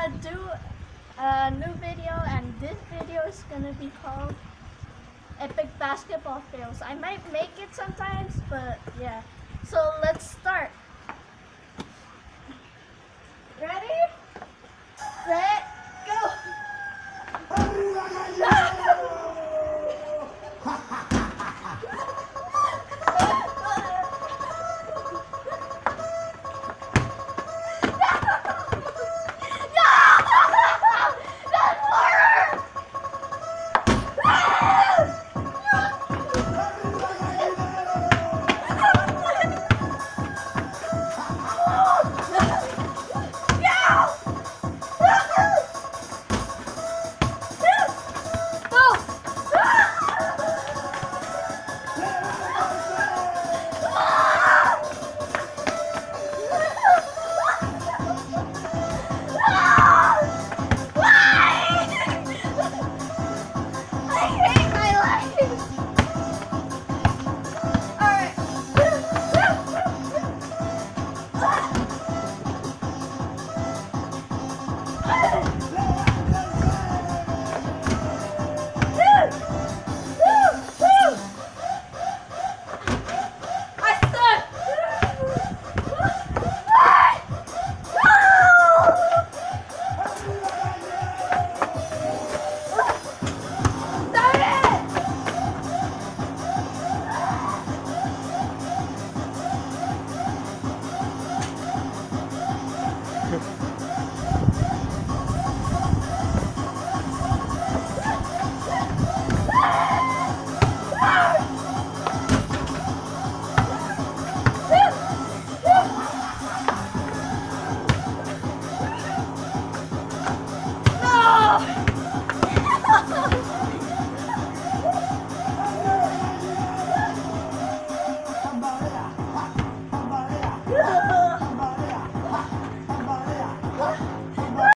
gonna do a new video, and this video is gonna be called Epic Basketball Fails. I might make it sometimes, but yeah. So let's start.